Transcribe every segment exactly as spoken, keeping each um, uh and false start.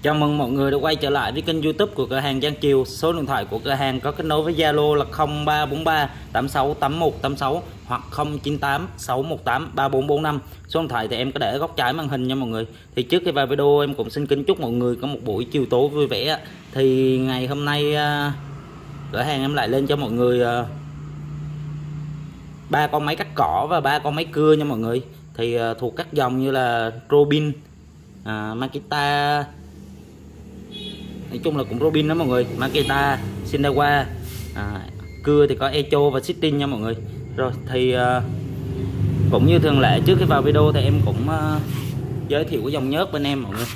Chào mừng mọi người đã quay trở lại với kênh YouTube của cửa hàng Giang Chiều. Số điện thoại của cửa hàng có kết nối với Zalo là không ba bốn ba tám sáu tám một tám sáu hoặc không chín tám sáu một tám ba bốn bốn năm. Số điện thoại thì em có để góc trái màn hình nha mọi người. Thì trước khi vào video em cũng xin kính chúc mọi người có một buổi chiều tối vui vẻ. Thì ngày hôm nay cửa hàng em lại lên cho mọi người ba con máy cắt cỏ và ba con máy cưa nha mọi người. Thì thuộc các dòng như là Robin, à, Makita, nói chung là cũng Robin đó mọi người, Makita, Shindawa, à, cưa thì có Echo và Sitting nha mọi người. Rồi thì uh, cũng như thường lệ trước khi vào video thì em cũng uh, giới thiệu cái dòng nhớt bên em mọi người.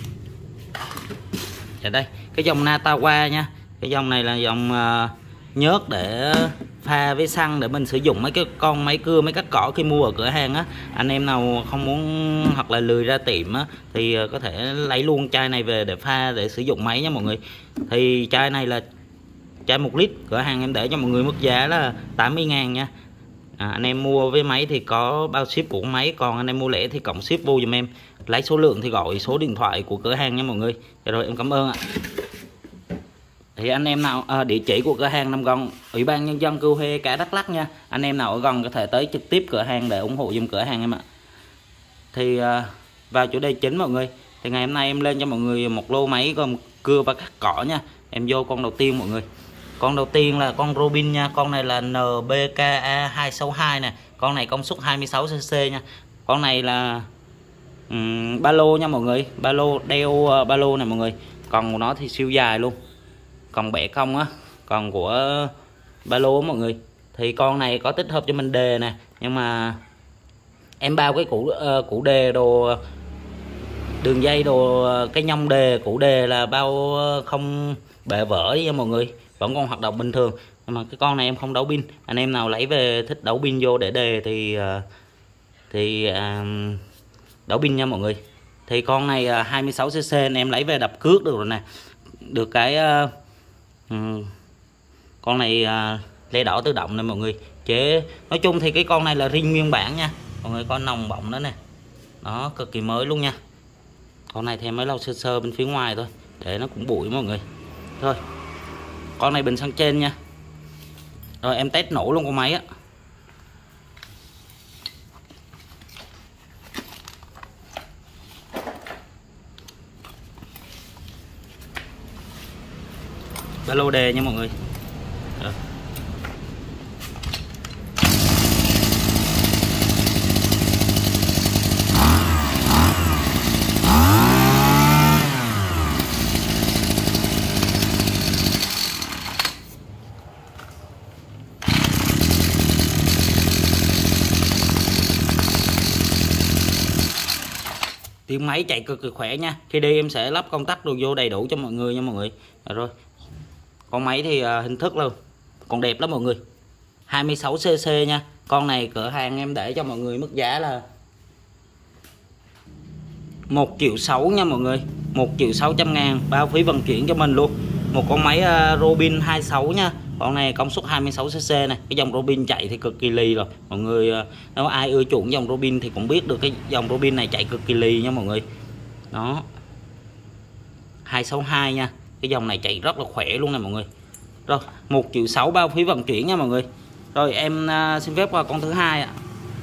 Ở đây cái dòng Natawa nha, cái dòng này là dòng uh, nhớt để pha với xăng để mình sử dụng mấy cái con máy cưa, máy cắt cỏ khi mua ở cửa hàng á. Anh em nào không muốn hoặc là lười ra tiệm á thì có thể lấy luôn chai này về để pha để sử dụng máy nha mọi người. Thì chai này là chai một lít, cửa hàng em để cho mọi người mức giá là tám mươi ngàn nha. À, anh em mua với máy thì có bao ship của máy, còn anh em mua lẻ thì cộng ship vô giùm em. Lấy số lượng thì gọi số điện thoại của cửa hàng nha mọi người. Rồi em cảm ơn ạ. Thì anh em nào à, địa chỉ của cửa hàng nằm gần Ủy ban Nhân dân Cư Huê cả Đắk Lắk nha. Anh em nào ở gần có thể tới trực tiếp cửa hàng để ủng hộ giùm cửa hàng em ạ. Thì à, vào chủ đề chính mọi người. Thì ngày hôm nay em lên cho mọi người một lô máy gồm cưa và cắt cỏ nha. Em vô con đầu tiên mọi người. Con đầu tiên là con Robin nha. Con này là N B K A hai sáu hai nè. Con này công suất hai mươi sáu xăng-ti-mét nha. Con này là um, ba lô nha mọi người. Ba lô đeo uh, ba lô này mọi người. Còn của nó thì siêu dài luôn. Còn bẻ cong á, còn của ba lô mọi người. Thì con này có tích hợp cho mình đề nè, nhưng mà em bao cái củ uh, củ đề đồ, đường dây đồ, cái nhông đề, củ đề là bao không bể vỡ nha mọi người, vẫn còn hoạt động bình thường. Nhưng mà cái con này em không đấu pin. Anh em nào lấy về thích đấu pin vô để đề thì uh, thì uh, đấu pin nha mọi người. Thì con này uh, hai mươi sáu xăng-ti-mét anh em lấy về đập cước được rồi nè. Được cái uh, Ừ. con này à, le đỏ tự động này mọi người. Chế nói chung thì cái con này là ring nguyên bản nha mọi người, có nòng bọng đó nè, nó cực kỳ mới luôn nha. Con này thì mới lau sơ sơ bên phía ngoài thôi để nó cũng bụi mọi người. Thôi con này bình xăng trên nha. Rồi em test nổ luôn con máy á. Ba lô đề nha mọi người. Rồi. Tiếng máy chạy cực kỳ khỏe nha. Khi đi em sẽ lắp công tắc đồ vô đầy đủ cho mọi người nha mọi người. Rồi. Con máy thì uh, hình thức luôn còn đẹp lắm mọi người. hai mươi sáu xăng-ti-mét nha. Con này cửa hàng em để cho mọi người mức giá là một triệu sáu nha mọi người. Một triệu sáu trăm ngàn bao phí vận chuyển cho mình luôn. Một con máy uh, Robin hai mươi sáu nha. Con này công suất hai mươi sáu xăng-ti-mét này. Cái dòng Robin chạy thì cực kỳ lì rồi mọi người. Uh, nếu ai ưa chuộng dòng Robin thì cũng biết được cái dòng Robin này chạy cực kỳ lì nha mọi người. Đó, hai sáu hai nha. Cái dòng này chạy rất là khỏe luôn nè mọi người. Rồi một triệu sáu bao phí vận chuyển nha mọi người. Rồi em uh, xin phép qua con thứ hai ạ.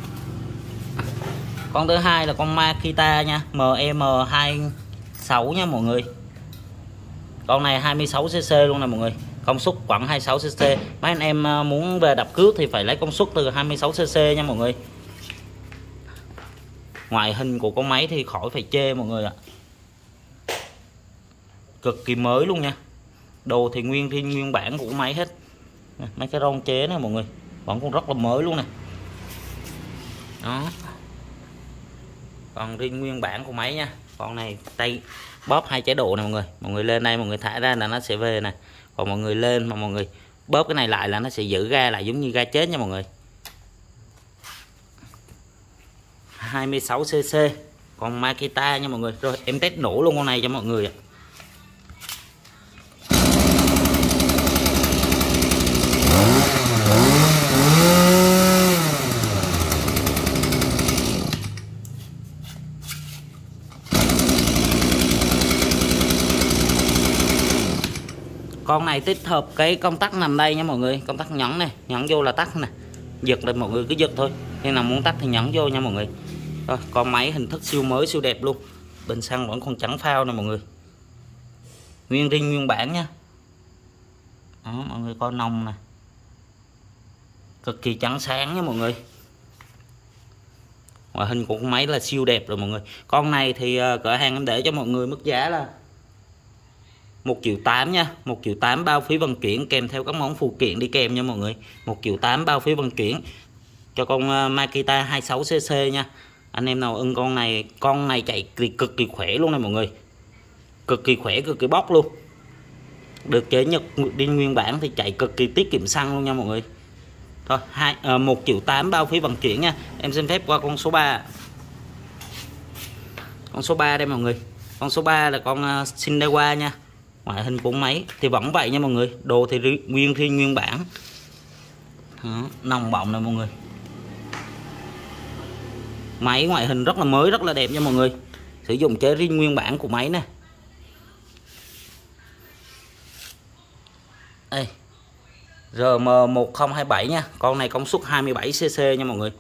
Con thứ hai là con Makita nha, M E M hai sáu nha mọi người. Con này hai mươi sáu xăng-ti-mét luôn nè mọi người, công suất khoảng hai mươi sáu xăng-ti-mét. Mấy anh em uh, muốn về đập cước thì phải lấy công suất từ hai mươi sáu xăng-ti-mét nha mọi người. Ngoại hình của con máy thì khỏi phải chê mọi người ạ. Cực kỳ mới luôn nha. Đồ thì nguyên thiên nguyên bản của máy hết. Mấy cái ron chế này mọi người vẫn còn rất là mới luôn nè. Đó. Còn riêng nguyên bản của máy nha. Con này tay bóp hai chế độ này mọi người. Mọi người lên đây mọi người thả ra là nó sẽ về nè. Còn mọi người lên mà mọi người bóp cái này lại là nó sẽ giữ ga lại giống như ga chết nha mọi người. hai mươi sáu xăng-ti-mét. Còn Makita nha mọi người. Rồi em test nổ luôn con này cho mọi người ạ. con này tích hợp cái công tắc nằm đây nha mọi người, công tắc nhấn này, nhấn vô là tắt nè, giật là mọi người cứ giật thôi, khi nào muốn tắt thì nhấn vô nha mọi người. Rồi, con máy hình thức siêu mới siêu đẹp luôn, bình xăng vẫn còn trắng phao nè mọi người, nguyên rin nguyên bản nha. Đó, mọi người coi nòng nè, cực kỳ trắng sáng nha mọi người. Ngoại hình của con máy là siêu đẹp rồi mọi người. Con này thì cửa hàng em để cho mọi người mức giá là một triệu tám nha, một triệu tám bao phí vận chuyển kèm theo các món phụ kiện đi kèm nha mọi người. một triệu tám bao phí vận chuyển cho con Makita hai mươi sáu xê xê nha. Anh em nào ưng con này, con này chạy cực kỳ khỏe luôn này mọi người. Cực kỳ khỏe, cực kỳ bóc luôn. Được chế nhật đi nguyên bản thì chạy cực kỳ tiết kiệm xăng luôn nha mọi người. Thôi, hai à, một triệu tám bao phí vận chuyển nha. Em xin phép qua con số ba. Con số ba đây mọi người. Con số ba là con uh, Shindewa nha. Ngoại hình của máy thì vẫn vậy nha mọi người. Đồ thì nguyên ri nguyên bản. Đó, nòng bọng này mọi người. Máy ngoại hình rất là mới, rất là đẹp nha mọi người. Sử dụng chế ri nguyên bản của máy nè. Đây. R M một không hai bảy nha. Con này công suất hai mươi bảy xê xê nha mọi người.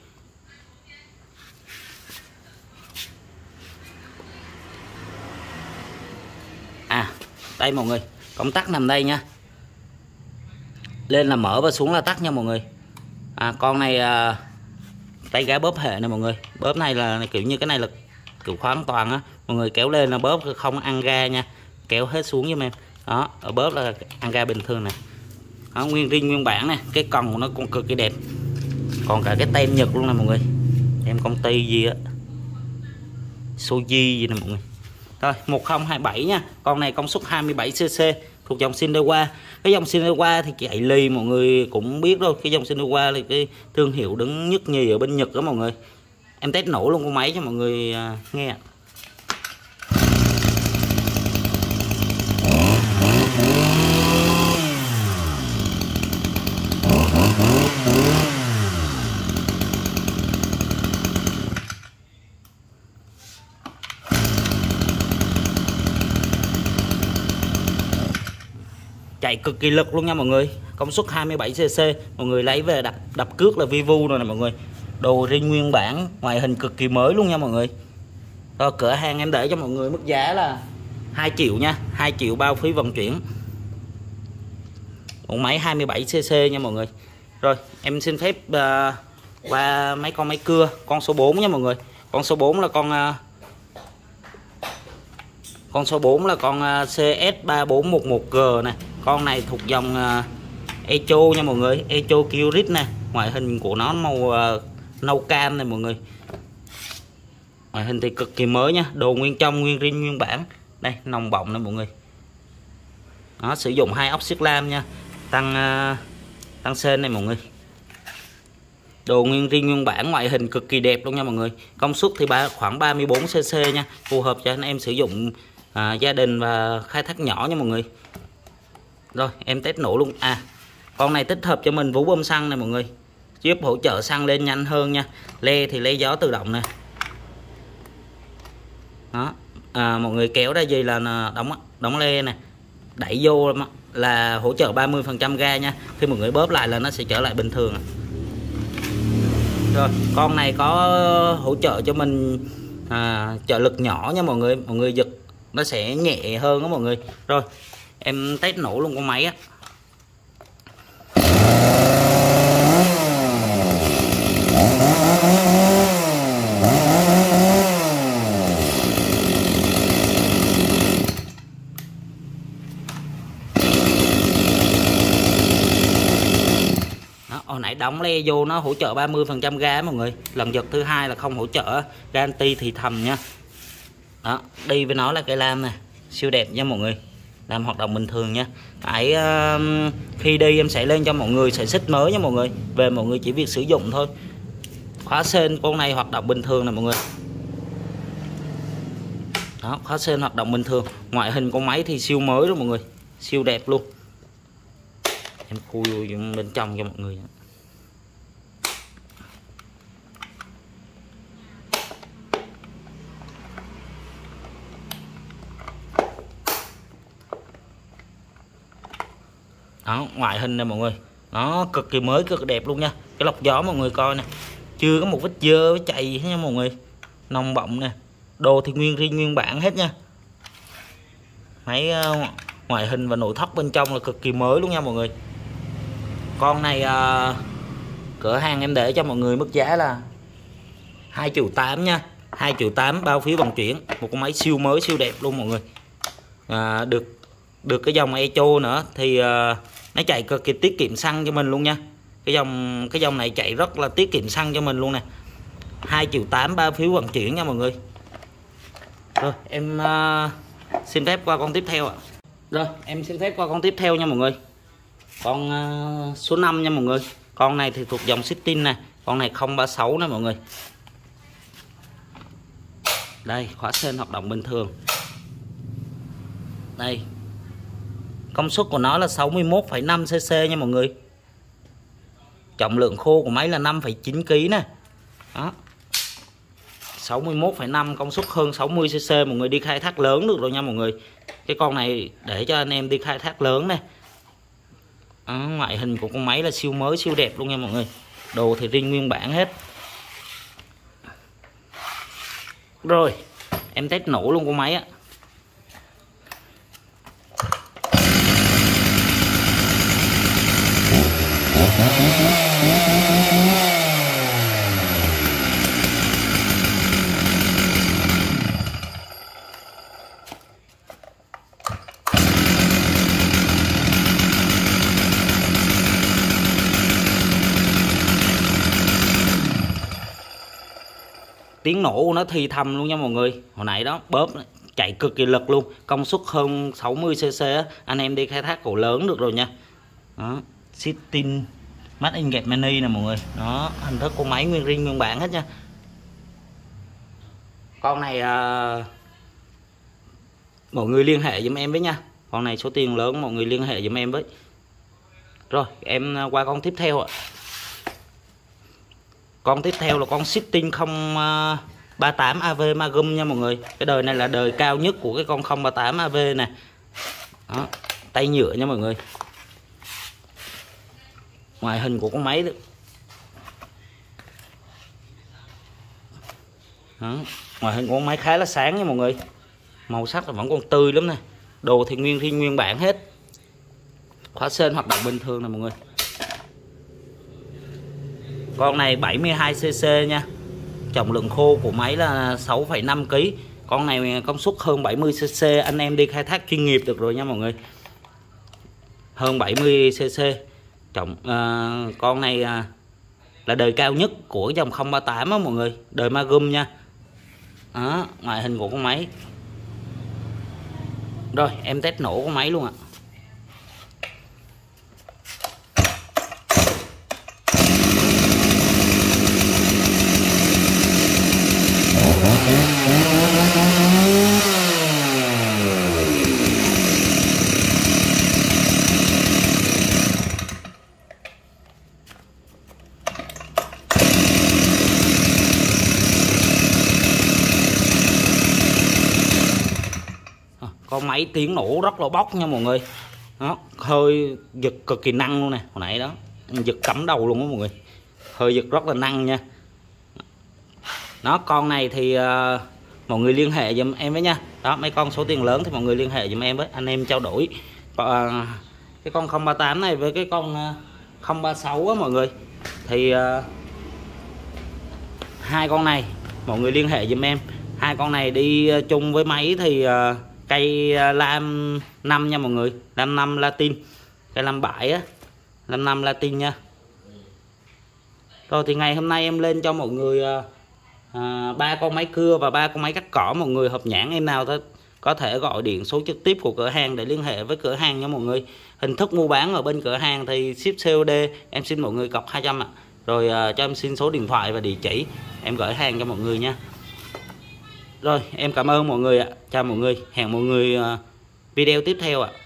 À, đây mọi người, công tắc nằm đây nha. Lên là mở và xuống là tắt nha mọi người. À, con này à, tay gá bóp hệ này mọi người. Bóp này là kiểu như cái này là kiểu khóa an toàn á. Mọi người kéo lên là bóp không ăn ga nha. Kéo hết xuống giùm em. Đó, ở bóp là ăn ga bình thường này. Đó, nguyên rin nguyên bản nè, cái còng của nó cũng cực kỳ đẹp. Còn cả cái tem Nhật luôn nè mọi người. Em công ty gì á, Soji gì nè mọi người. Rồi, một không hai bảy nha. Con này công suất hai mươi bảy xê xê thuộc dòng Shindewa. Cái dòng Shindewa thì chạy lì mọi người cũng biết rồi. Cái dòng Shindewa là cái thương hiệu đứng nhất nhì ở bên Nhật đó mọi người. Em test nổ luôn con máy cho mọi người uh, nghe. Chạy cực kỳ lực luôn nha mọi người. Công suất hai mươi bảy xê xê. Mọi người lấy về đập đập cước là vi vu rồi nè mọi người. Đồ ri nguyên bản, ngoại hình cực kỳ mới luôn nha mọi người. Rồi, cửa hàng em để cho mọi người mức giá là hai triệu nha, hai triệu bao phí vận chuyển. Một máy hai mươi bảy xê xê nha mọi người. Rồi, em xin phép uh, qua mấy con máy cưa, con số bốn nha mọi người. Con số bốn là con uh, Con số bốn là con C S ba bốn một một G này. Con này thuộc dòng uh, Echo nha mọi người, Echo Kyrit nè. Ngoại hình của nó màu uh, nâu cam này mọi người. Ngoại hình thì cực kỳ mới nha, đồ nguyên trong nguyên rin nguyên bản. Đây, nòng bọng này mọi người. Nó sử dụng hai ốc xích lam nha. Tăng uh, tăng sên này mọi người. Đồ nguyên rin nguyên bản, ngoại hình cực kỳ đẹp luôn nha mọi người. Công suất thì khoảng ba mươi bốn xê xê nha, phù hợp cho anh em sử dụng à, gia đình và khai thác nhỏ nha mọi người. Rồi, em test nổ luôn. À, con này tích hợp cho mình vú bơm xăng này mọi người, giúp hỗ trợ xăng lên nhanh hơn nha. Le thì le gió tự động nè. Đó, à, mọi người kéo ra gì là đóng đóng le nè, đẩy vô là hỗ trợ ba mươi phần trăm ga nha. Khi mọi người bóp lại là nó sẽ trở lại bình thường. Rồi, con này có hỗ trợ cho mình à, trợ lực nhỏ nha mọi người. Mọi người giật nó sẽ nhẹ hơn đó mọi người. Rồi, em test nổ luôn con máy á. Hồi nãy đóng le vô nó hỗ trợ ba mươi phần trăm ga mọi người. Lần giật thứ hai là không hỗ trợ, guarantee thì thầm nha. Đó, đi với nó là cây lam nè, siêu đẹp nha mọi người. Làm hoạt động bình thường nha. Hãy uh, khi đi em sẽ lên cho mọi người sợi xích mới nha mọi người. Về mọi người chỉ việc sử dụng thôi. Khóa sên con này hoạt động bình thường nè mọi người. Đó, khóa sên hoạt động bình thường. Ngoại hình con máy thì siêu mới đó mọi người, siêu đẹp luôn. Em khui bên trong cho mọi người. Đó, ngoại hình này mọi người, nó cực kỳ mới, cực đẹp luôn nha. Cái lọc gió mọi người coi nè, chưa có một vết dơ với chày hết nha mọi người, nòng bọng nè, đồ thì nguyên riêng nguyên bản hết nha. Máy uh, ngoại hình và nội thất bên trong là cực kỳ mới luôn nha mọi người. Con này uh, cửa hàng em để cho mọi người mức giá là hai triệu tám nha, hai triệu tám bao phí vận chuyển. Một con máy siêu mới siêu đẹp luôn mọi người. À, được được cái dòng Echo nữa thì uh, nó chạy cực kỳ tiết kiệm xăng cho mình luôn nha. Cái dòng cái dòng này chạy rất là tiết kiệm xăng cho mình luôn nè. hai triệu tám bao phí vận chuyển nha mọi người. Rồi em uh, xin phép qua con tiếp theo ạ. Rồi em xin phép qua con tiếp theo nha mọi người. Con uh, số năm nha mọi người. Con này thì thuộc dòng Sitting nè. Con này không ba sáu nè mọi người. Đây, khóa sên hoạt động bình thường. Đây, công suất của nó là sáu mươi mốt phẩy năm xê xê nha mọi người. Trọng lượng khô của máy là năm phẩy chín ki lô gam nè. Đó, sáu mươi mốt phẩy năm, công suất hơn sáu mươi xê xê. Mọi người đi khai thác lớn được rồi nha mọi người. Cái con này để cho anh em đi khai thác lớn nè. Đó, ngoại hình của con máy là siêu mới siêu đẹp luôn nha mọi người. Đồ thì riêng nguyên bản hết. Rồi em test nổ luôn con máy á. Tiếng nổ của nó thì thầm luôn nha mọi người. Hồi nãy đó bóp chạy cực kỳ lực luôn, công suất hơn sáu mươi xê xê á, anh em đi khai thác cổ lớn được rồi nha. Đó, Sitting Made in Germany nè mọi người. Đó, hình thức con máy nguyên riêng nguyên bản hết nha. Con này à, mọi người liên hệ giùm em với nha. Con này số tiền lớn, mọi người liên hệ giùm em với. Rồi em qua con tiếp theo ạ. Con tiếp theo là con Sitting không ba tám a vê Magnum nha mọi người. Cái đời này là đời cao nhất của cái con không ba tám a vê nè. Đó, tay nhựa nha mọi người. Ngoại hình của con máy đó. Đó, ngoại hình của con máy khá là sáng nha mọi người. Màu sắc là vẫn còn tươi lắm nè. Đồ thì nguyên riêng nguyên bản hết. Khóa sên hoạt động bình thường nè mọi người. Con này bảy mươi hai xê xê nha. Trọng lượng khô của máy là sáu phẩy năm ki lô gam. Con này công suất hơn bảy mươi xê xê, anh em đi khai thác chuyên nghiệp được rồi nha mọi người. Hơn bảy mươi xê xê. Trọng uh, con này uh, là đời cao nhất của dòng không ba tám á mọi người, đời Magnum nha. Đó, ngoại hình của con máy. Rồi em test nổ con máy luôn ạ. Con máy tiếng nổ rất là bốc nha mọi người. Đó, hơi giật cực kỳ năng luôn nè. Hồi nãy đó giật cắm đầu luôn đó mọi người. Hơi giật rất là năng nha. Nó con này thì uh, mọi người liên hệ giùm em với nha. Đó, mấy con số tiền lớn thì mọi người liên hệ giùm em với, anh em trao đổi. uh, Cái con không ba tám này với cái con uh, không ba sáu á mọi người, thì uh, hai con này mọi người liên hệ giùm em. Hai con này đi chung với máy thì uh, cây lam năm nha mọi người, lam năm Latin, cây lam bãi á, lam năm Latin nha. Rồi thì ngày hôm nay em lên cho mọi người ba uh, con máy cưa và ba con máy cắt cỏ. Mọi người hợp nhãn em nào thôi có thể gọi điện số trực tiếp của cửa hàng để liên hệ với cửa hàng nha mọi người. Hình thức mua bán ở bên cửa hàng thì ship xê ô đê, em xin mọi người cọc hai trăm ạ. Rồi uh, cho em xin số điện thoại và địa chỉ, em gửi hàng cho mọi người nha. Rồi em cảm ơn mọi người ạ. Chào mọi người, hẹn mọi người uh, video tiếp theo ạ.